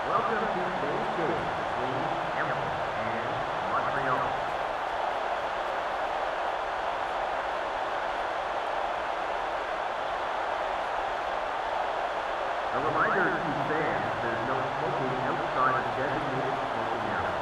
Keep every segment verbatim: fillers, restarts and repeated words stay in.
Welcome to today's game between Alouettes and Montreal. A reminder to fans, there's no smoking outside of designated smoking areas.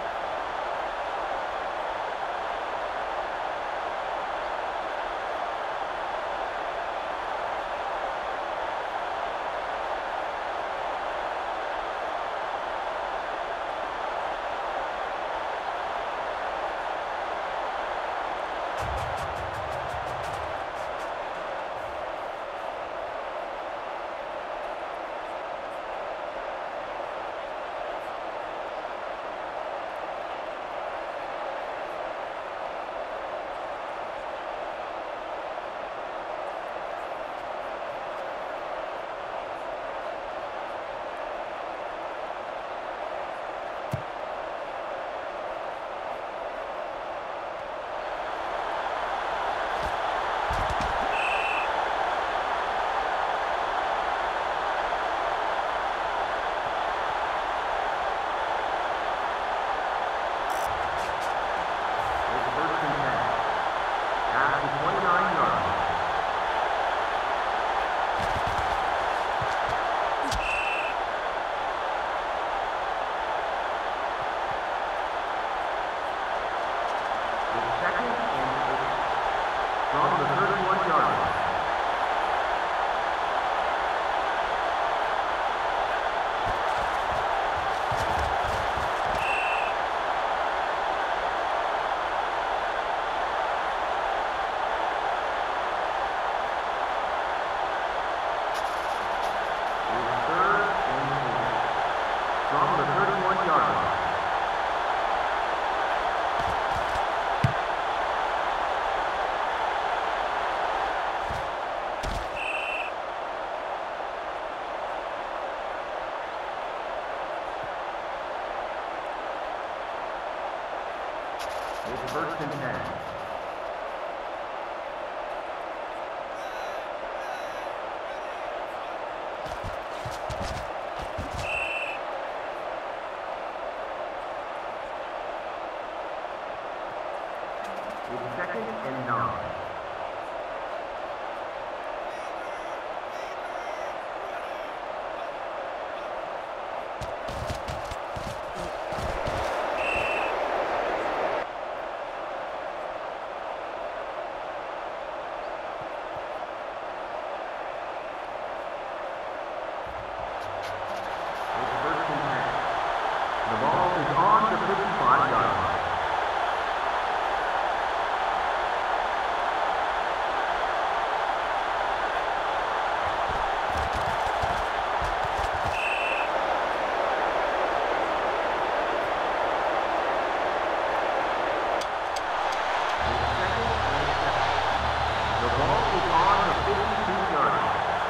It's first and ten. It's second and nine. The ball is on the fifty-five yard line. The ball is on the fifty-two yard line.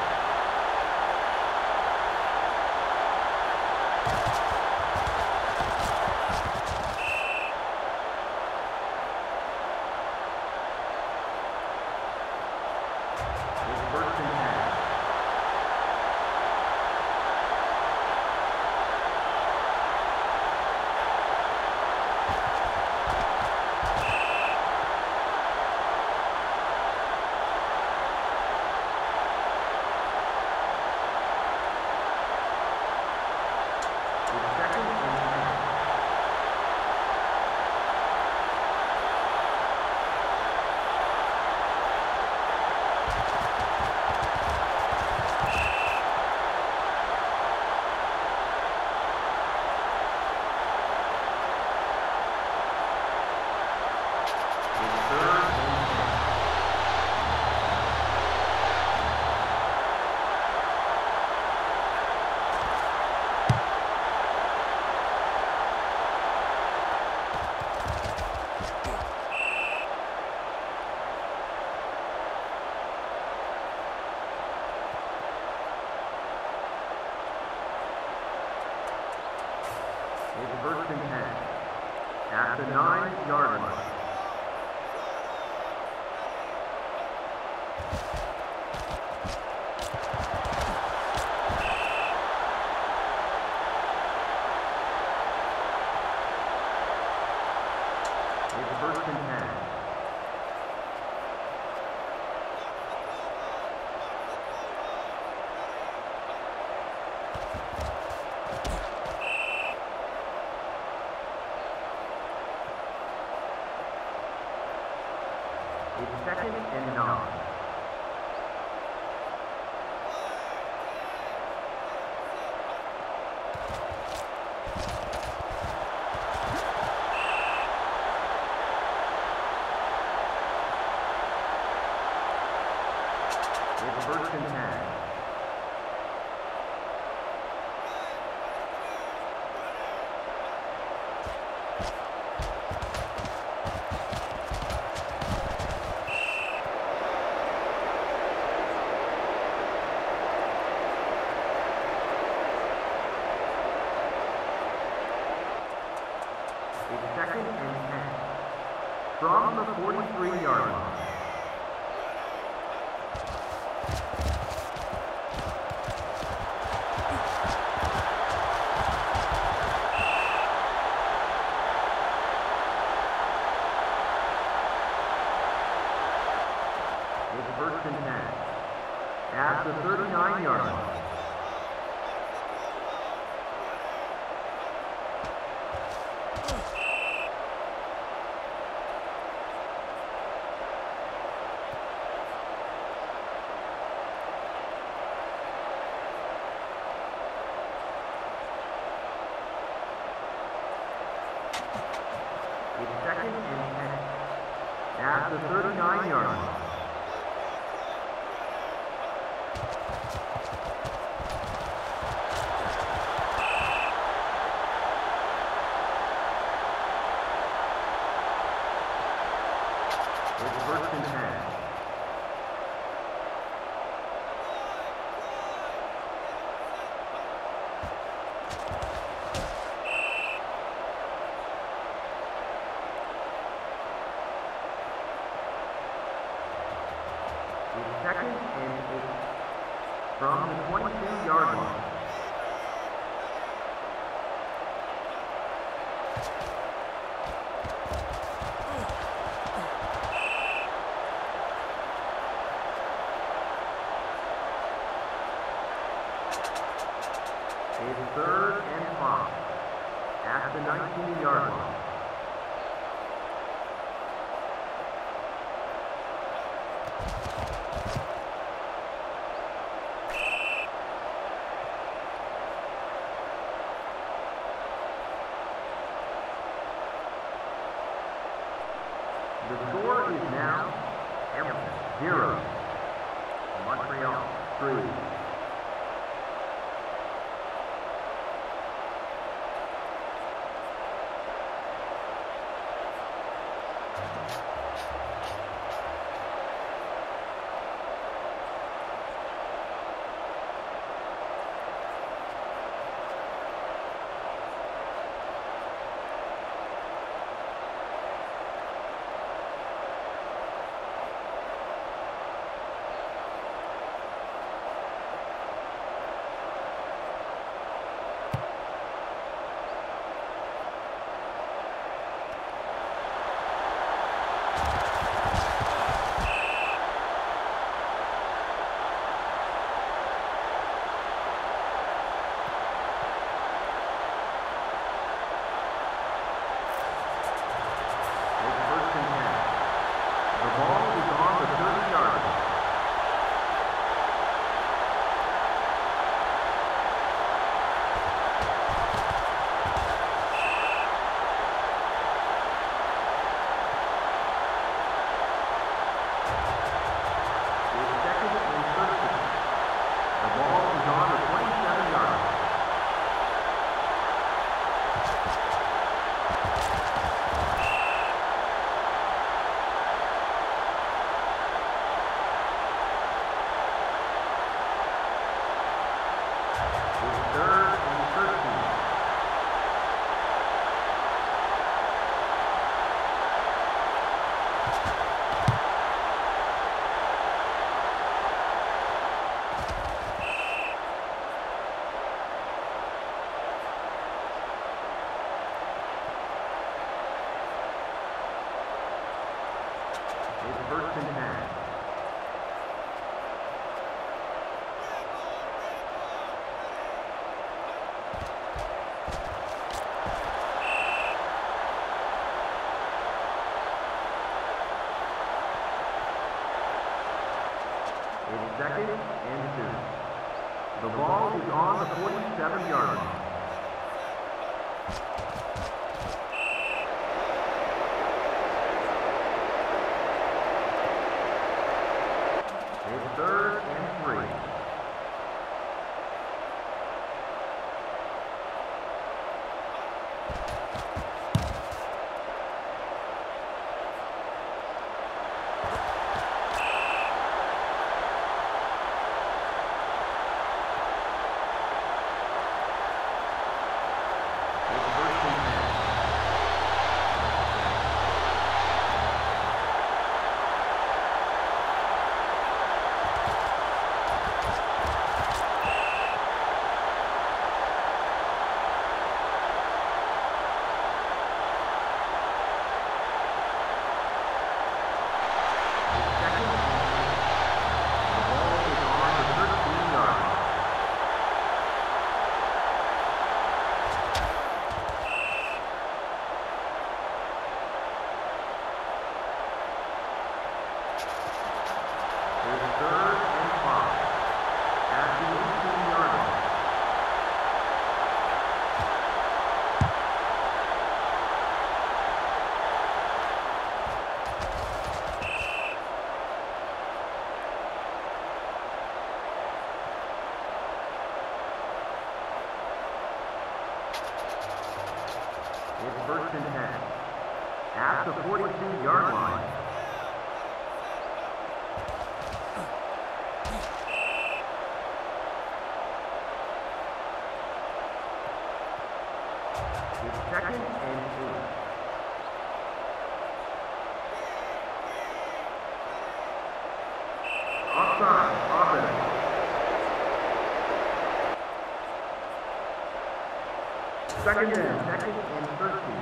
It's first and ten. At the nine yard line. second and nine. It's first and ten. It's second and ten. From the forty-three yard line. It's first and ten. At the thirty-nine yard line. It's second and ten. At the thirty-nine yard line. It's first and ten. It's second and eight. From the twenty-two yard line. It's third and five. At the nineteen yard line. The score is now Hamilton zero, Montreal three. First and ten. ball is on the forty-seven yard line. It's third and three. It's first and ten. At the forty-two yard line. It's second and eight. Offside, offense. Second and second and thirteen.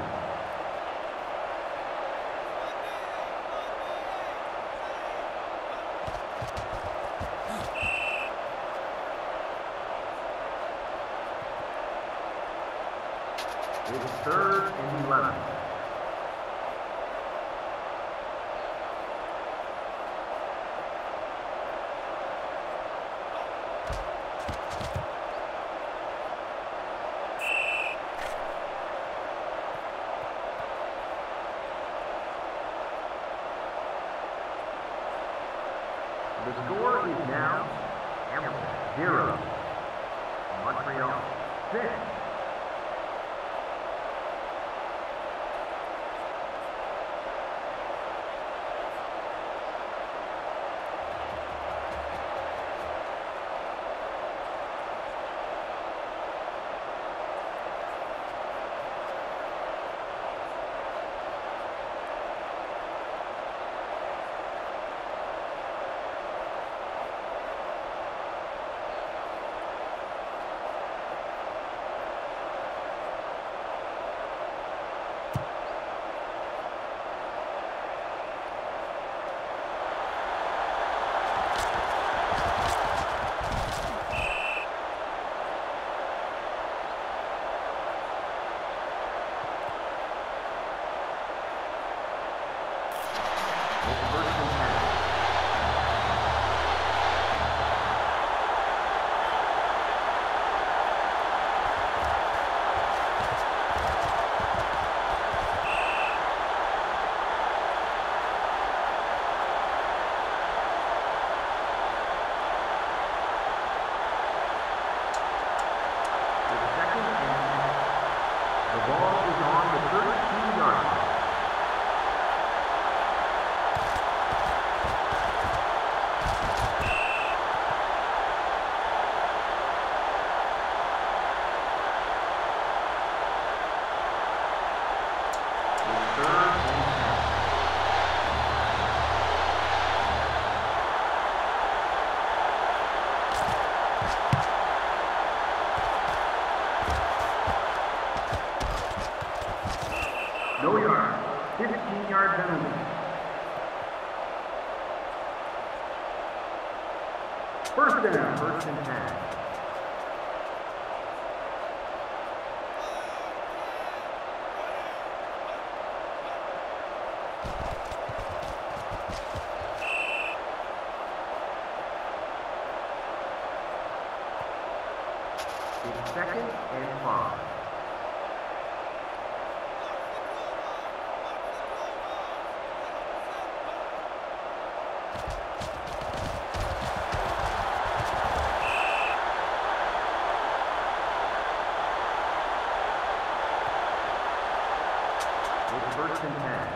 It's third and eleven. The score is now Hamilton zero, Montreal six. No yard, fifteen yard penalty. First down, first and ten. second and five. It's first and ten.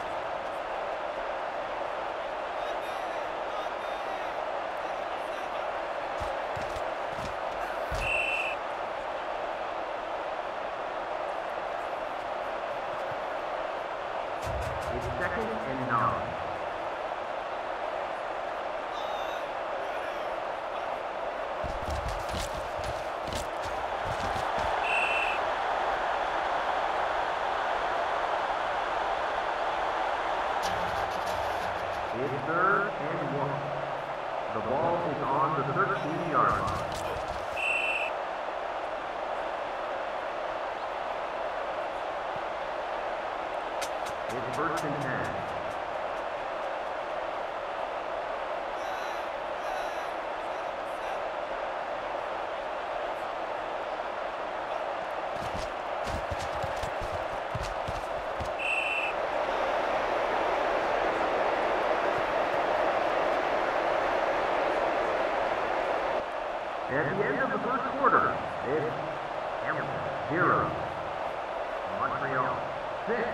It's second and nine. It's third and one. The ball is on the thirteen-yard line. It's first and ten. At the end of the first quarter, it's Hamilton zero, Montreal six.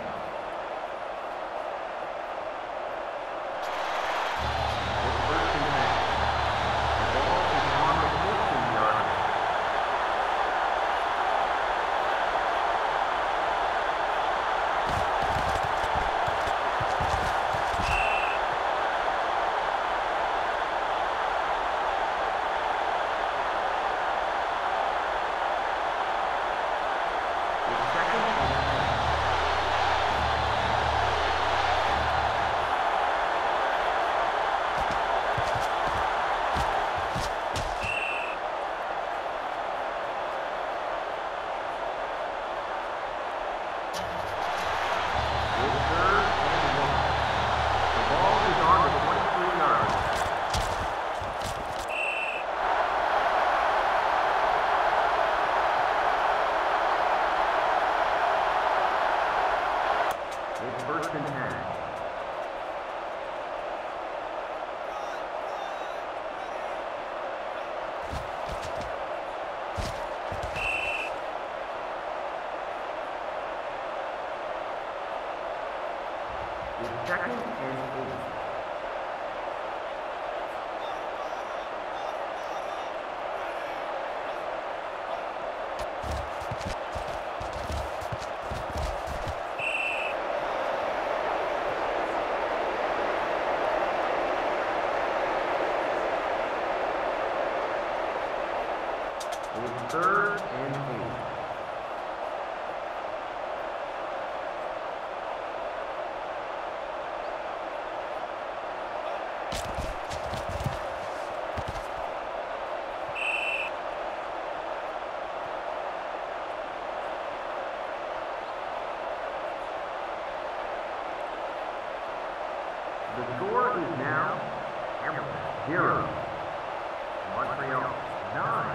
It's first and ten. It's second and eight. It's third and eight. The score is now Hamilton zero, Montreal nine.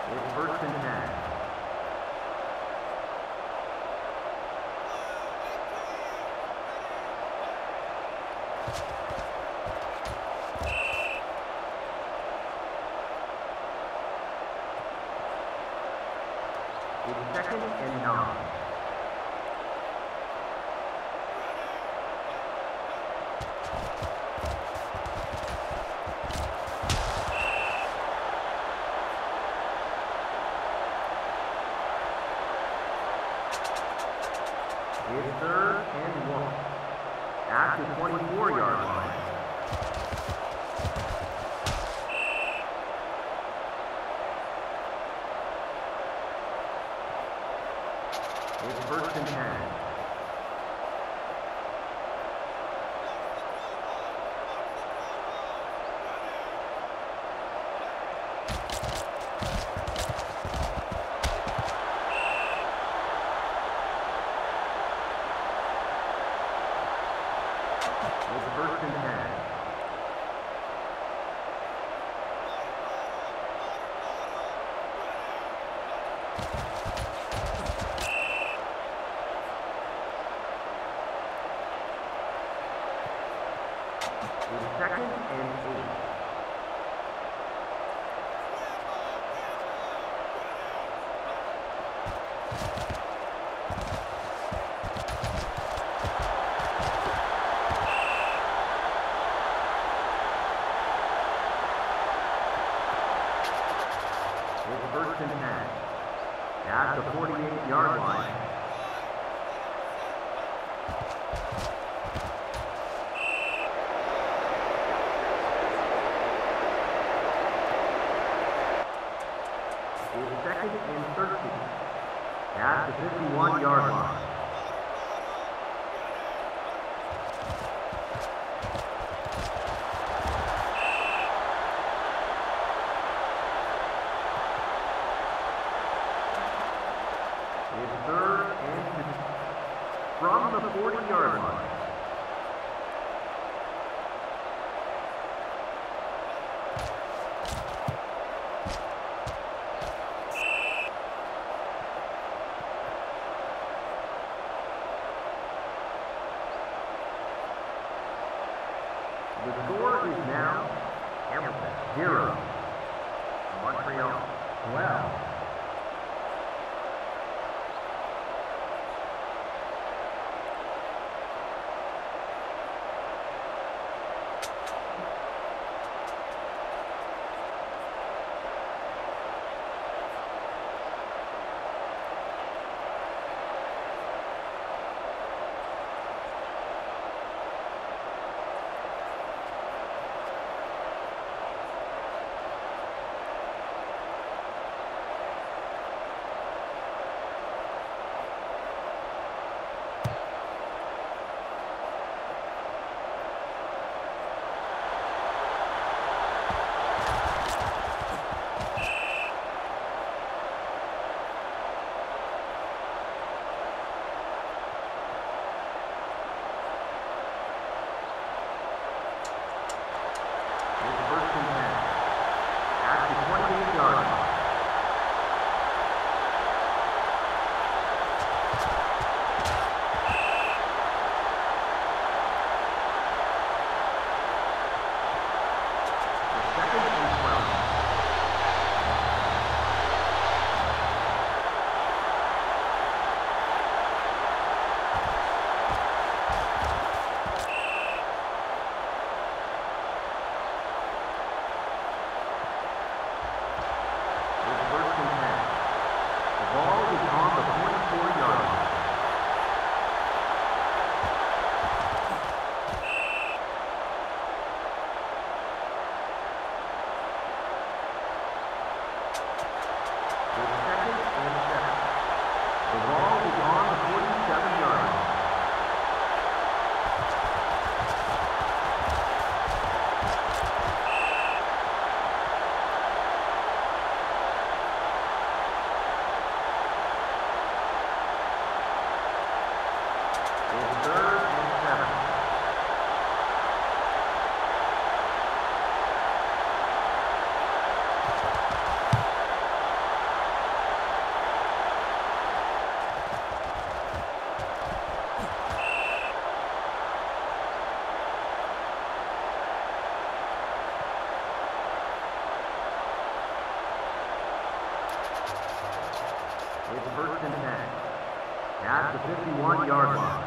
It's first and ten. It's second and nine. It's third and one. At the twenty-four yard line. It's first and ten. It's first and ten. It's second and eight. It's first and ten. At the forty-eight yard line. It's second and thirteen. At the fifty-one yard line. It's third and two. From the forty yard line. The score is now Hamilton zero, Montreal twelve. first and ten. At the fifty-one-yard line.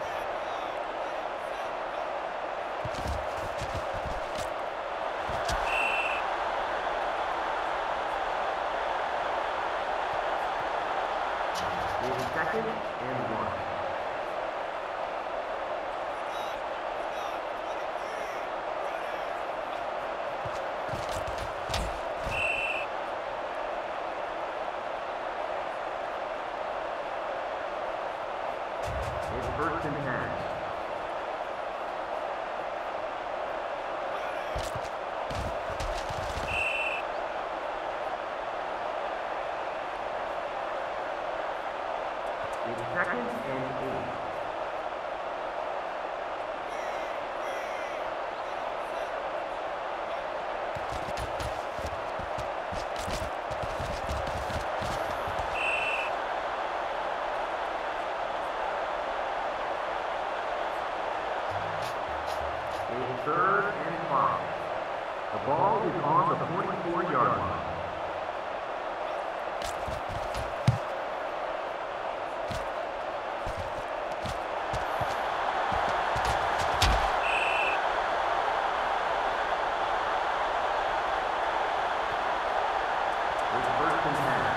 It's second and one. It's first and ten. It's second and eight. It's third and five. The ball is on the forty-four-yard line. It's first and ten.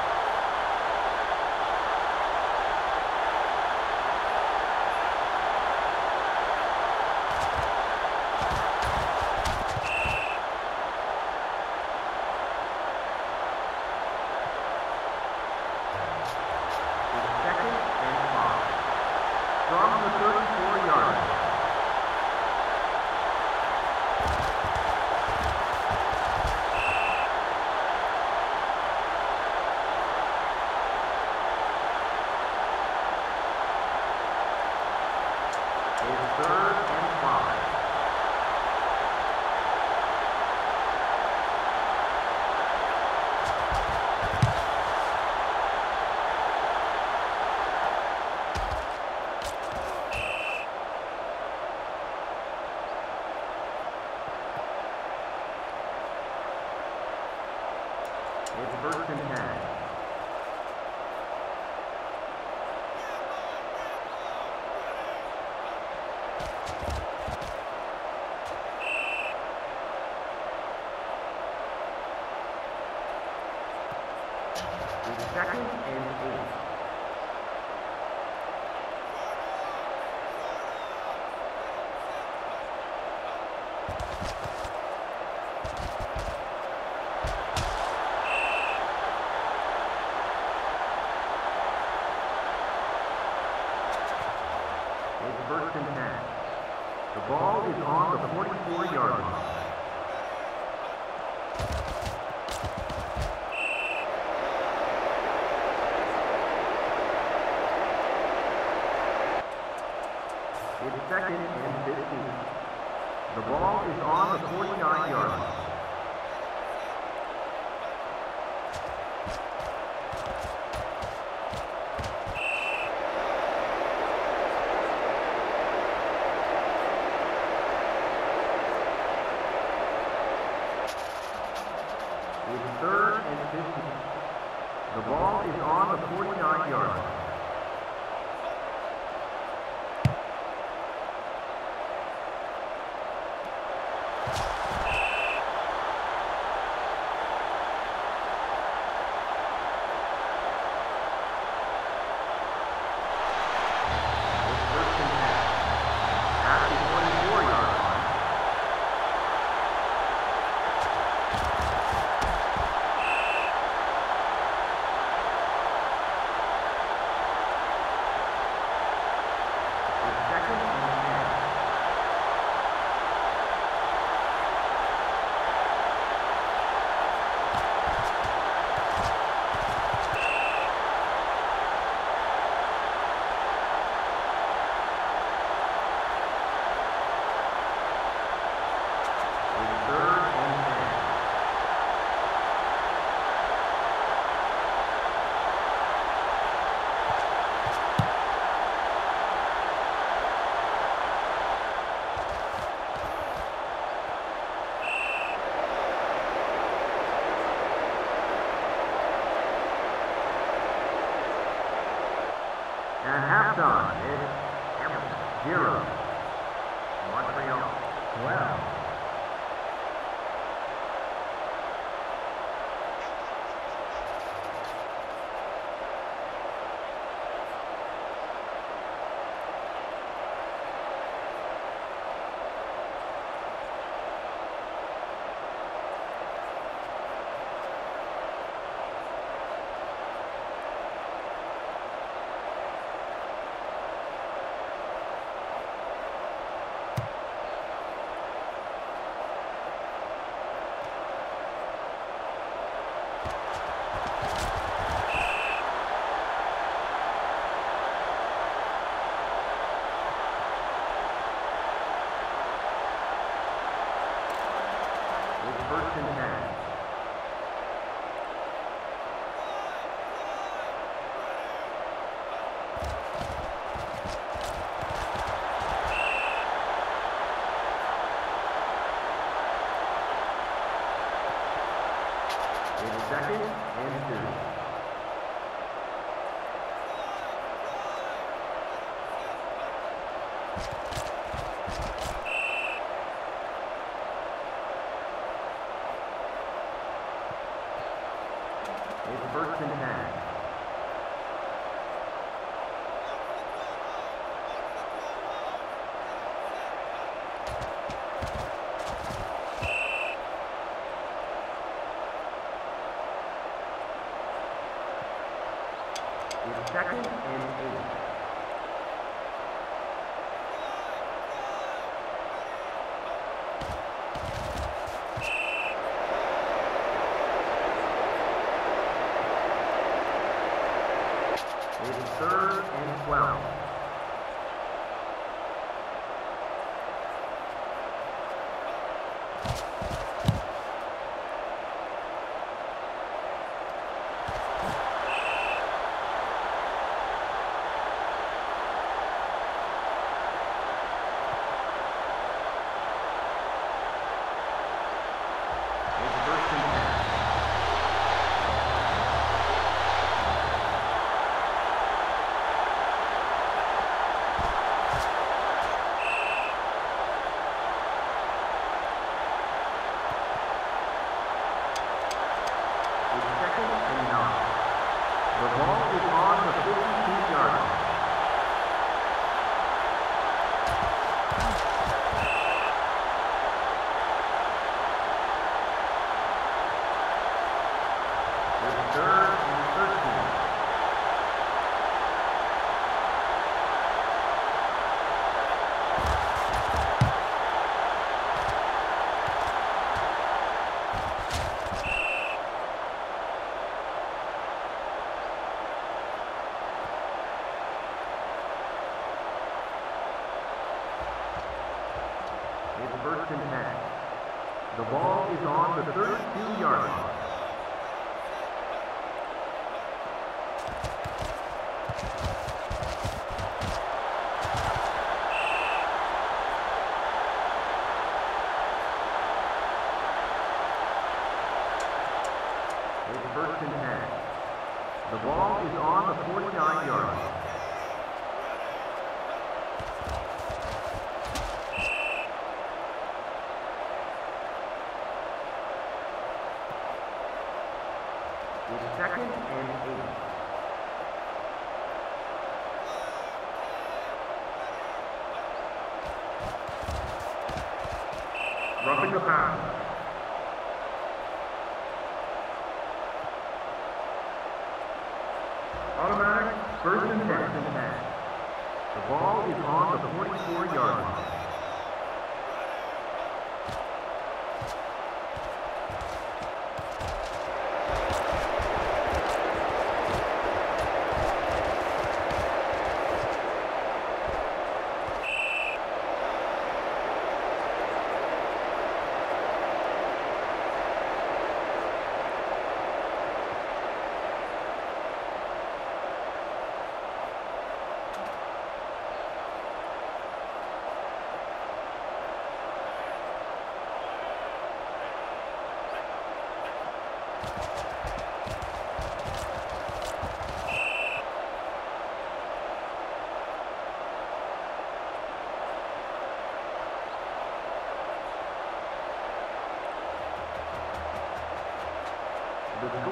From the thirty-four-yard line. It's third and five. It's first and ten. It's second and eight. It's first and ten. The ball is on the forty-four-yard line. It's second and fifteen. The ball is on the forty-nine-yard line. It's third and fifteen. The ball is on the forty-nine-yard line. halftime, it's Hamilton zero, Montreal twelve. First and ten. It's second and two. It's first and ten. It's second and eight. It's third and twelve. It's first and ten. The ball is on the fifty-two yard line. It's third and thirteen. It's first and ten. The ball is on the thirty-two yard line. It's first and ten. The ball is on the forty-nine yard line. It's second and eight. Roughing the pass. Automatic first and ten. The ball is on the forty-four yard line.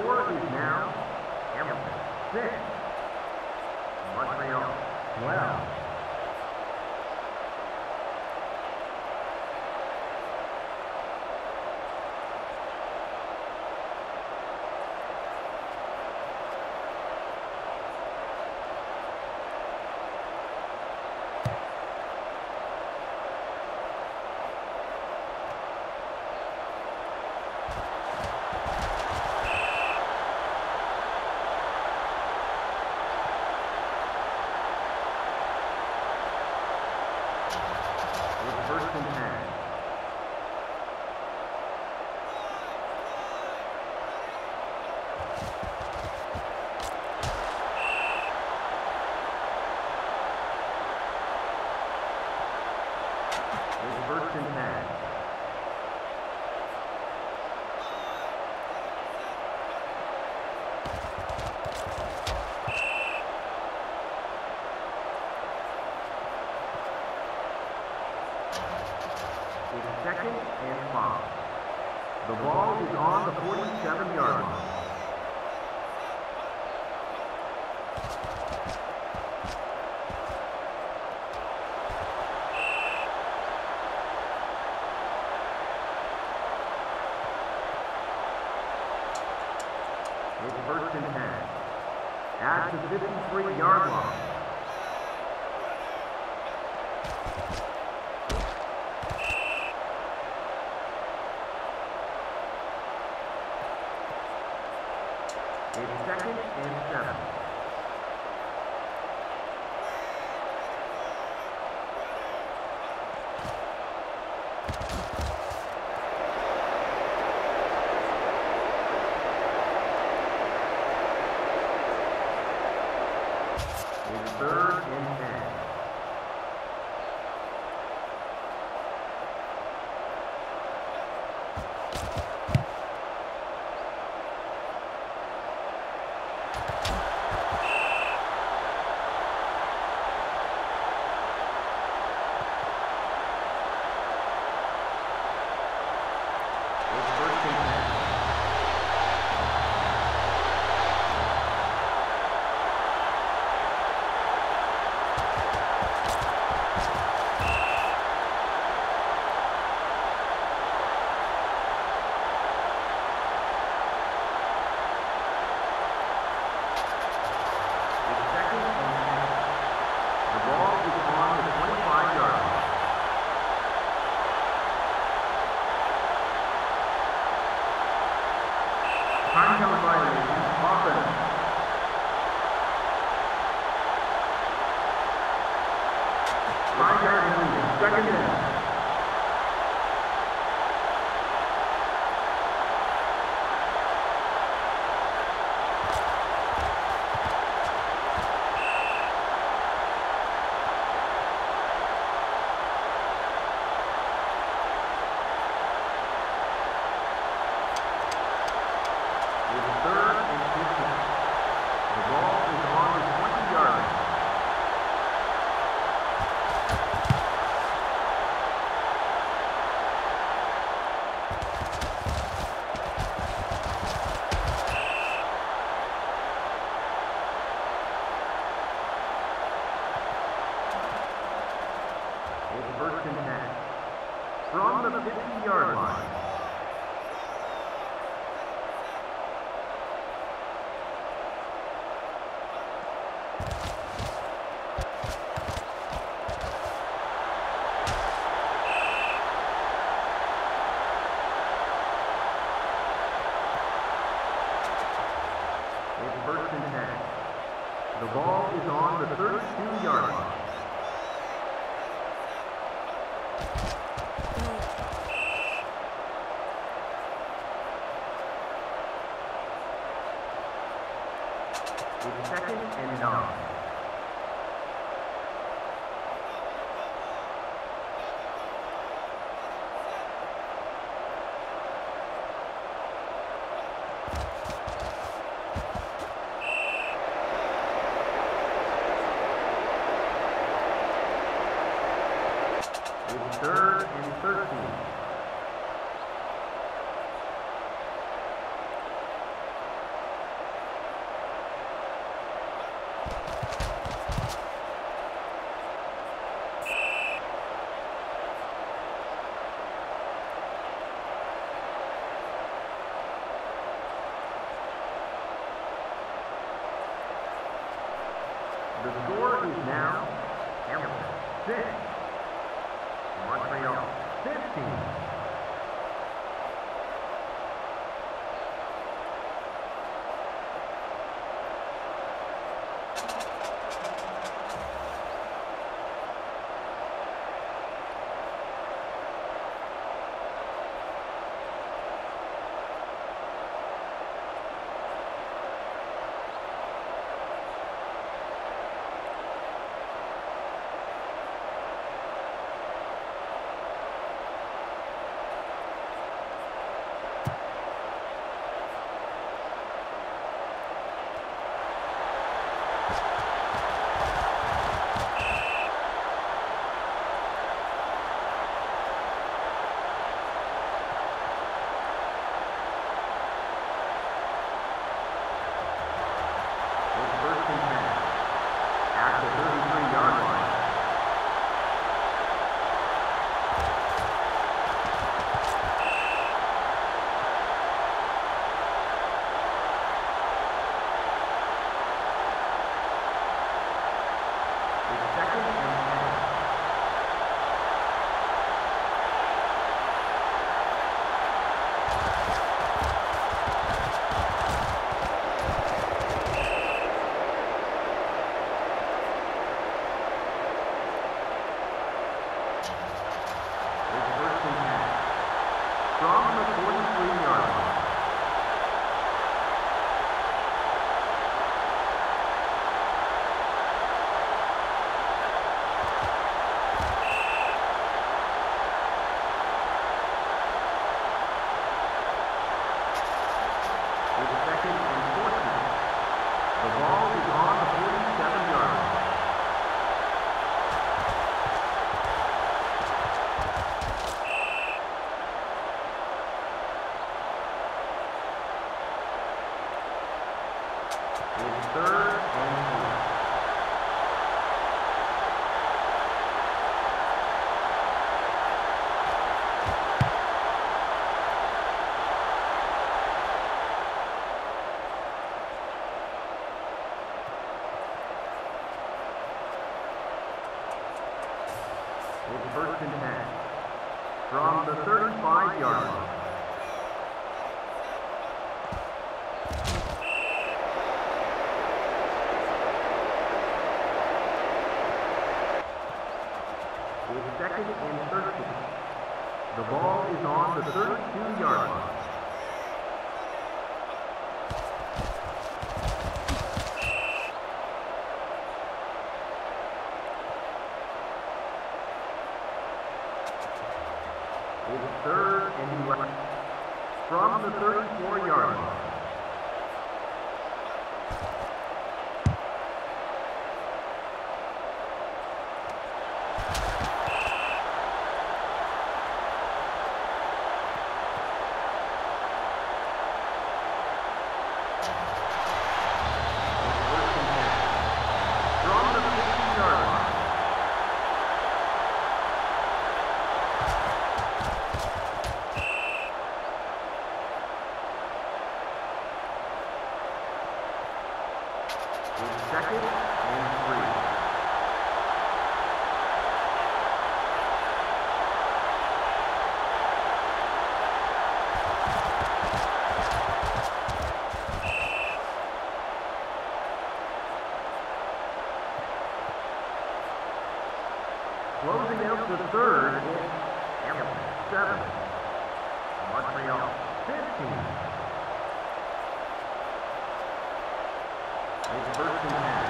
score is now Hamilton six, Montreal twelve. First and ten. It's first and ten. Second and five. The ball is on the forty-seven yard line. It's first and ten. At the fifty-three yard line. It's second and seven. It's third and ten. Time count violation, offense. Five yard penalty, second down. First and ten. From the fifty yard line. It's first and ten. The ball is on the thirty-two yard line. It's second and nine. It's third and thirteen. The score is now Hamilton six, Montreal fifteen. From the forty-three yard line. It's second and fourteen. The ball is on the forty-seven yard line. It's third and three. It's first and ten. From the thirty-five yard line. It's second and thirteen. The ball is on the thirty-two yard line. It's third and eleven. From the thirty-four yard line. Second and three. Closing out the third is Hamilton seven, Montreal fifteen. It's first and ten.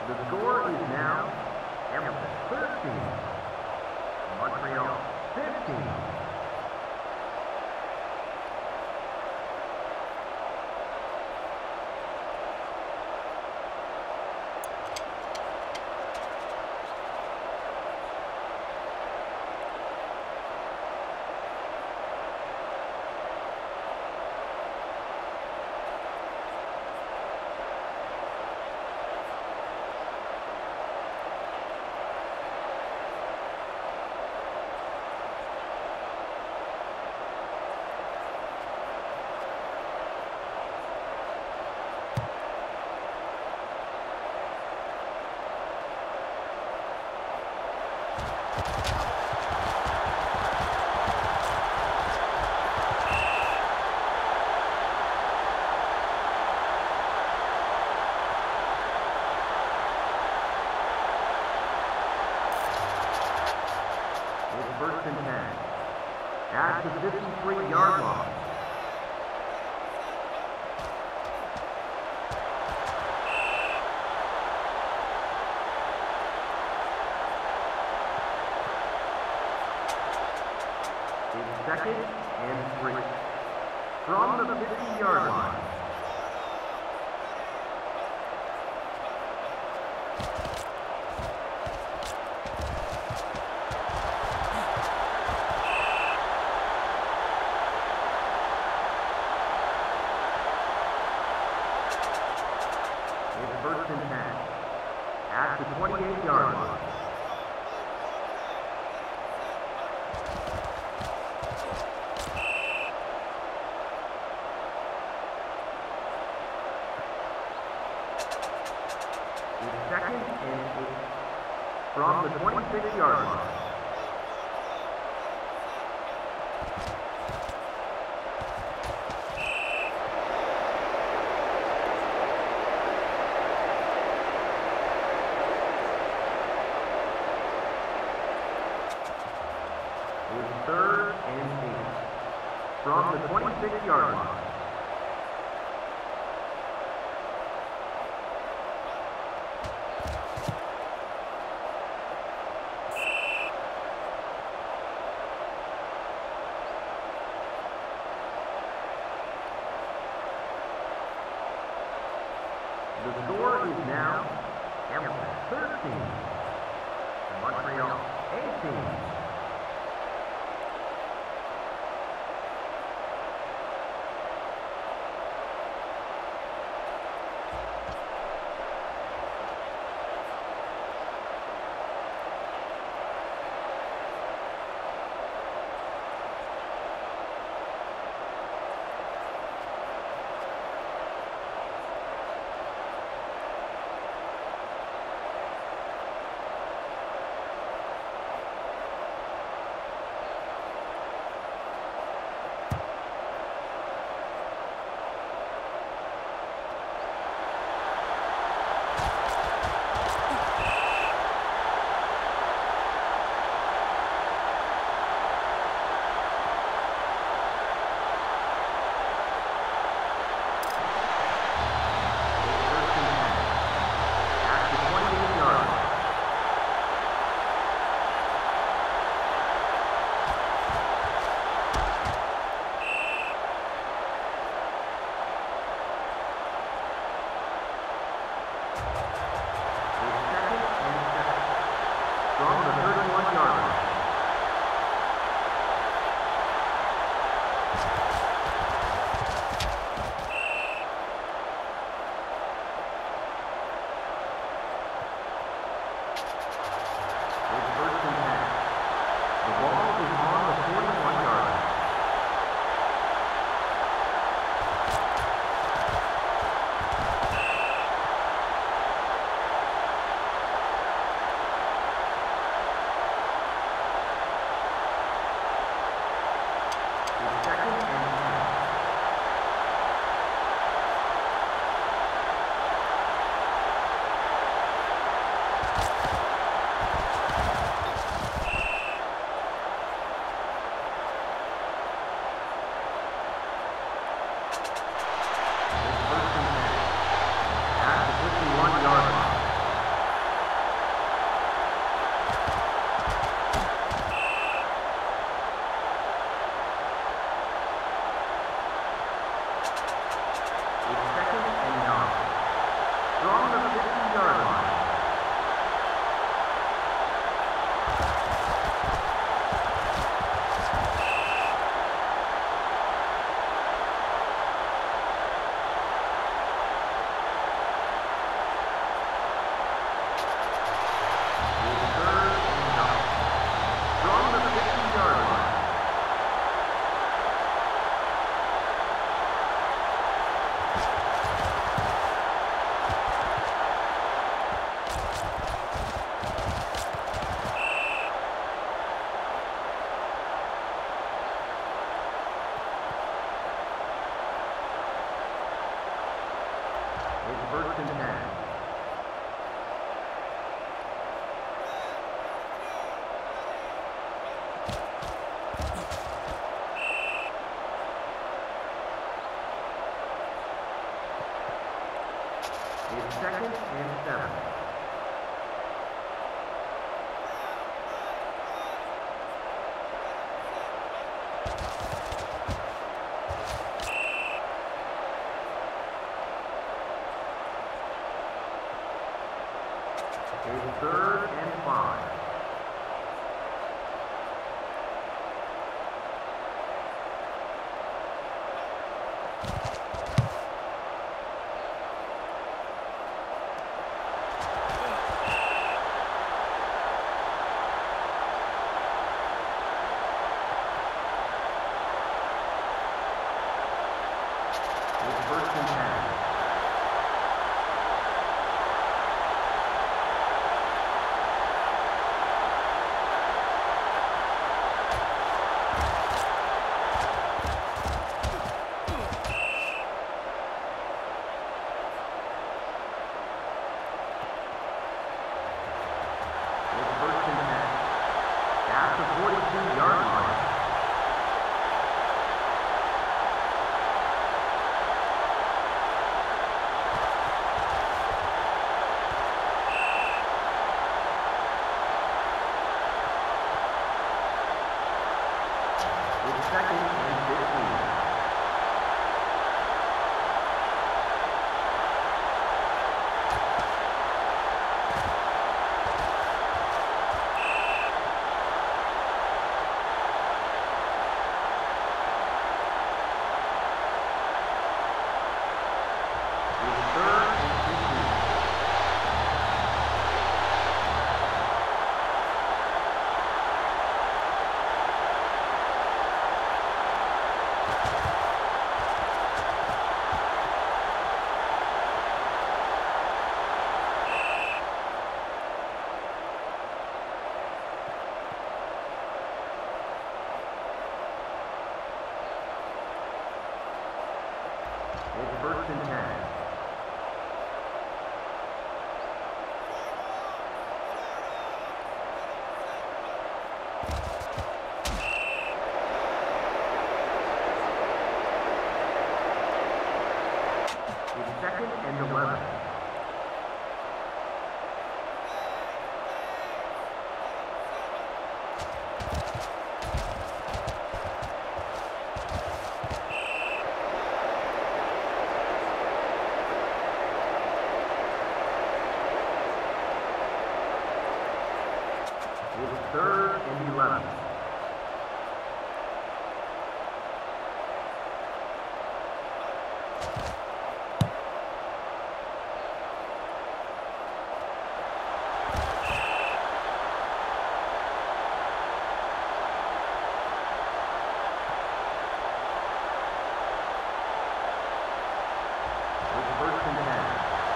The score is now Hamilton thirteen, Montreal fifteen. First and ten. At the fifty-three yard line. It's second and three. From the fifty yard line. First and ten. At the twenty-eight yard line. It's second and eight. From the twenty-six yard line. Third and eight. From the twenty-six yard line. The score is now Hamilton thirteen, Montreal eighteen. ten. It's second and seven. It's third and five. It's first and ten. Second and fifteen. It's third and fifteen. It's first and ten. It's second and eleven. It's third and eleven. It's first and ten.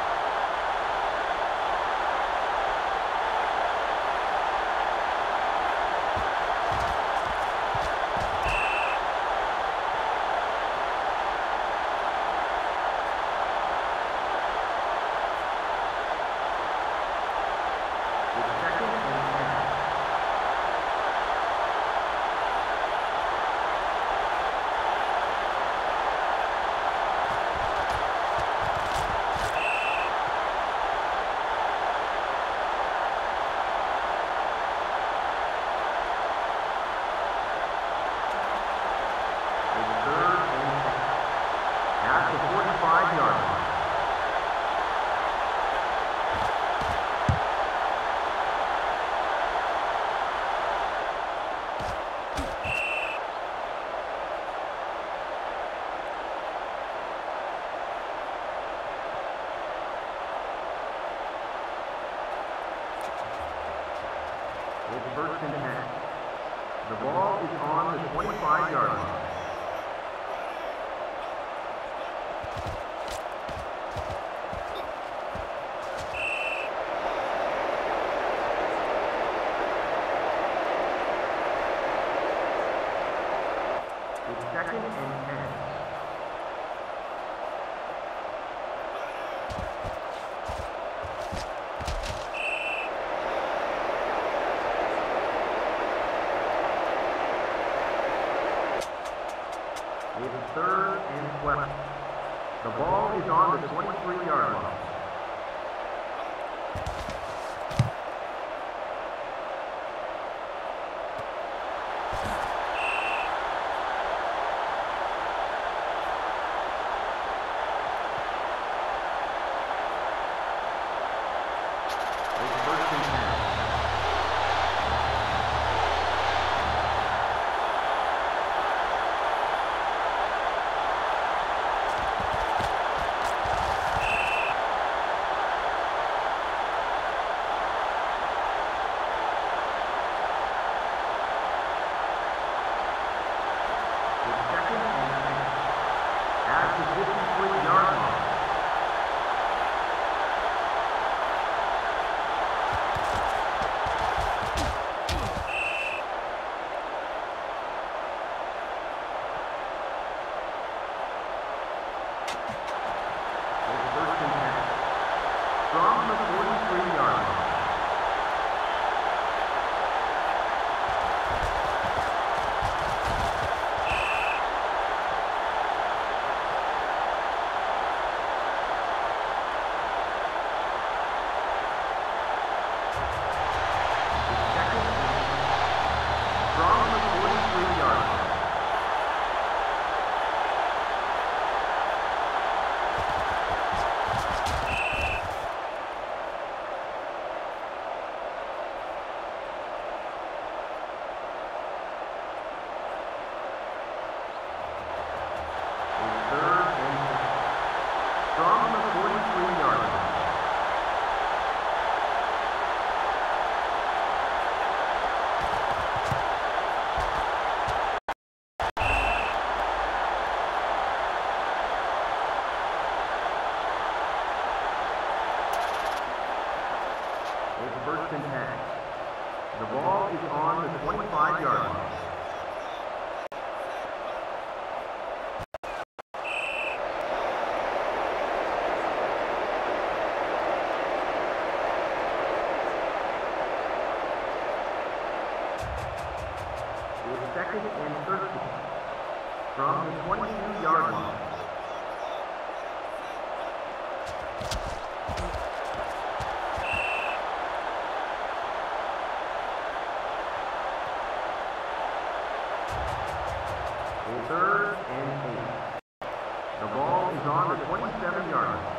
It's first and ten. The ball is on the twenty-five yard line. It's second and ten. The ball is on the twenty-three yard line. First and ten. The ball is on the twenty-five yard line. It's second and thirteen from the twenty-two yard line. Third and eight. The ball is on the twenty-seven yard line.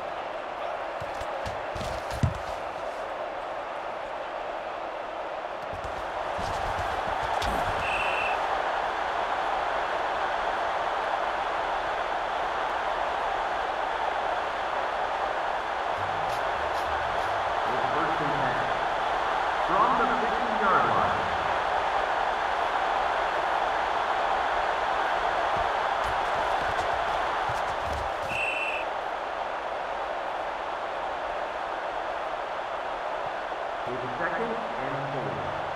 It's first and ten. From the fifty yard line. It's second and four.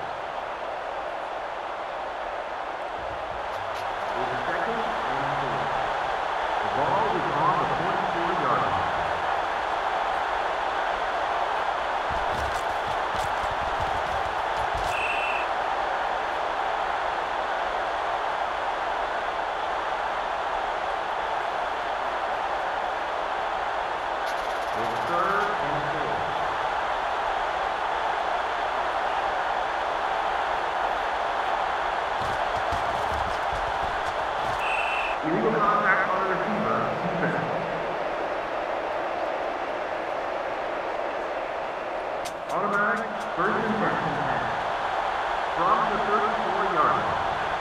It's second and four. The ball is on the forty-four yard line. It's third and four. Illegal contact on the receiver, defense. Automatic first and ten. From the thirty-four yard line.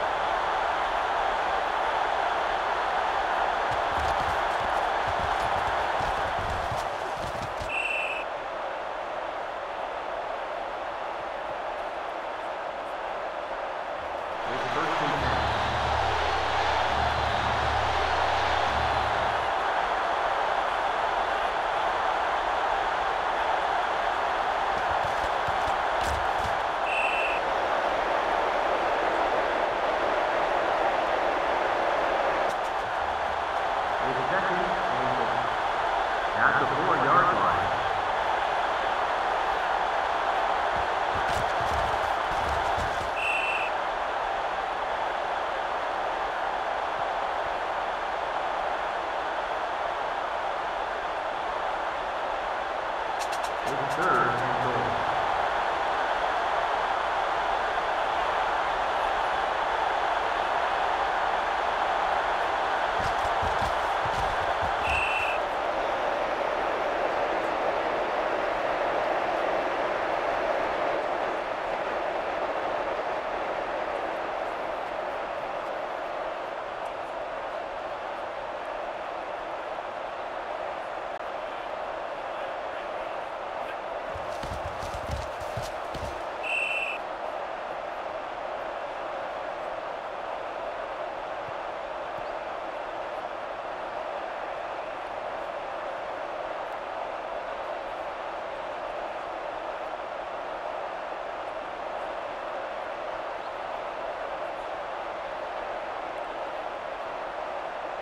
It's first and ten. It's third and goal.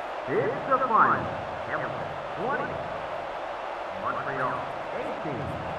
It's the final. Hamilton twenty, Montreal eighteen.